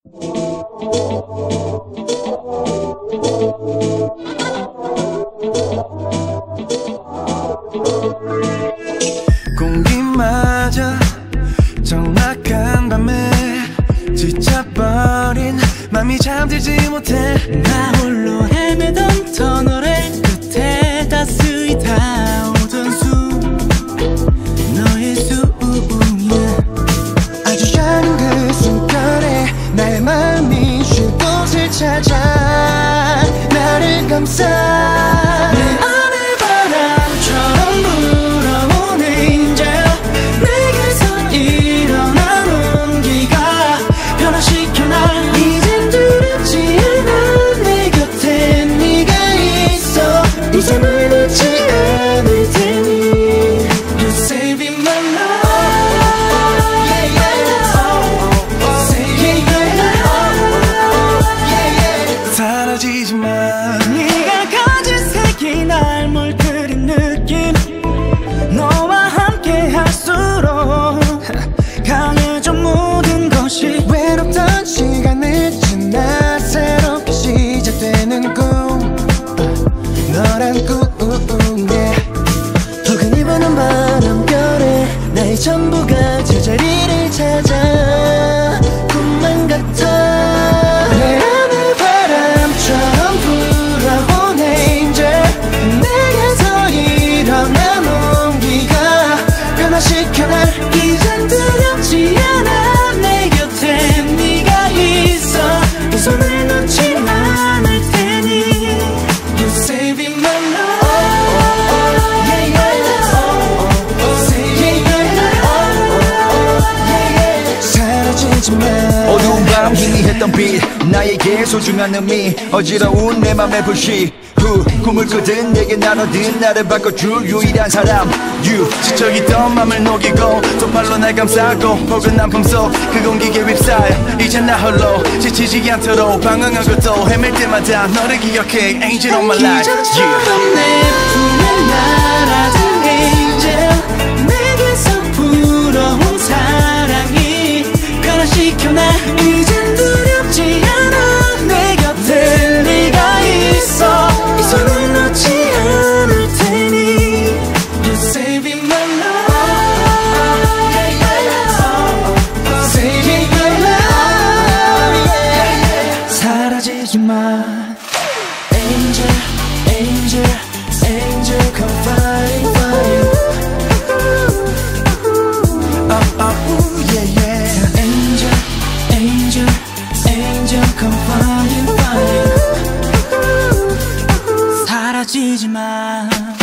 공기마저 적막한 밤에 지쳐버린 맘이 잠들지 못해. 나 홀로 헤매던 터널의 끝에 따스히 닿아오던 숨, 너의 숨이야. 아주 작은 그 순간에 나의 마음이 쉴 곳을 찾아 나를 감싸. 내 안에 바람처럼 불어온 angel, 내게서 일어난 온기가 변화시켜 날. 이젠 두렵지 않아. 내 곁에 네가 있어. 이 삶을 놓지 않을 테니. You're saving my life. 사라지지마. 네가 가진 색이 날 물들인 느낌, 너와 함께 할수록 강해져 모든 것이. 외롭던 시간을 지나 새롭게 시작되는 꿈, 너란 꿈. 덕은 입어는 바람결에 나의 전부가 제자리를 찾아 꿈만 같아. 내 안에 바람처럼 불어온 angel, 내게서 일어난 온기가 변화시켜 날. 이젠 두렵지 않아. 내 곁에 네가 있어. 이 손을 놓지 않을 테니. You're saving my life. 사라지지마. 어두운 밤 희미했던 빛, 나에게 소중한 의미. 어지러운 내 맘의 불씨 후 꿈을 꾸든 내게 나눠든 나를 바꿔줄 유일한 사람 You. 지쳐있던 맘을 녹이고 또 발로 날 감싸고 포근한 품속 그 공기에 휩싸여 이제 나 홀로 지치지 않도록 방황한 것도 헤맬 때마다 너를 기억해 Angel of my life. 기적처럼 내 품에 날아든 angel, 내게서 불어온 사랑이 변화시켜 날. 이젠 두렵지 않아. 내 곁에 네가 있어. 이 손을 놓지 않을 테니. You're saving my life. Saving my life. 사라지지 마. Angel, angel, angel, come flying, flying. Yeah, yeah. Angel, angel, angel, come flying, flying. 사라지지 마.